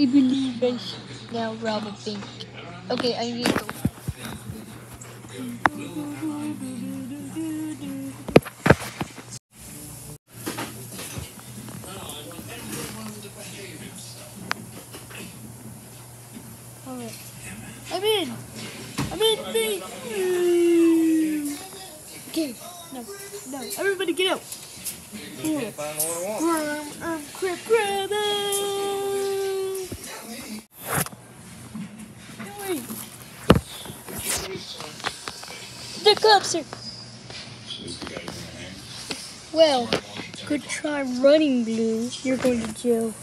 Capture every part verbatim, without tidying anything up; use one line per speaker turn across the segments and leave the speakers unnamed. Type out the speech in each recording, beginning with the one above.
I believe I should now rob a bank. Okay, I need to go. Alright. I'm in! I'm in, bank! Okay, no, no, everybody get out!
Can't find what I want.
Um, um, crap, crap, Don't worry. The cops are... Well, good try running, Blue. You're going to jail.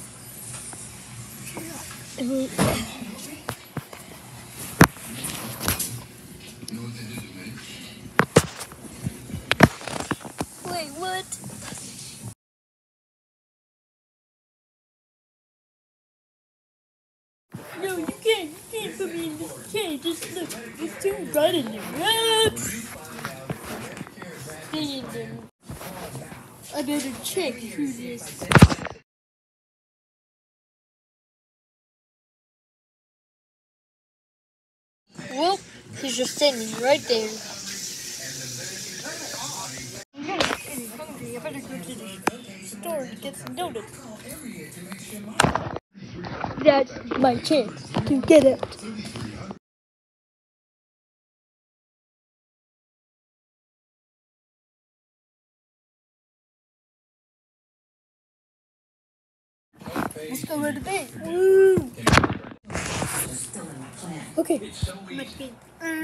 Wait, what? No, you can't. You can't put me in this cage. Just look. There's two running there. Stay in there. I better check who this. Well, he's just standing right there. I'm getting hungry. I better go to the store to get some donuts. That's my chance to get out. Let's go right to bed. Woo! Okay. Let's be.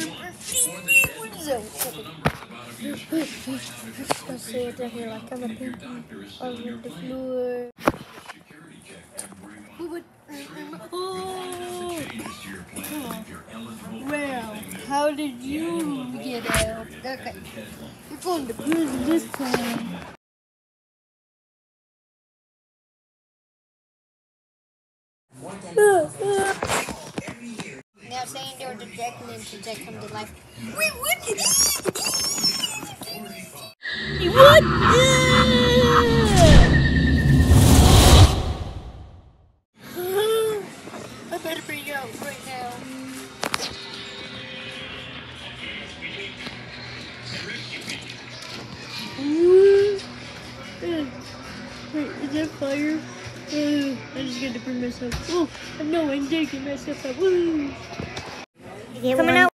I'll say it right here like I'm a painting on the floor. Oh! Well, how did you get out? Okay. You're going to prison this time. Now saying they were the Jack and then to Jack come to life. Wait, what? What? I better be out right now. Wait, is that fire? Uh, I just got to burn myself. Oh, no, I'm digging myself up. Woo! Coming out.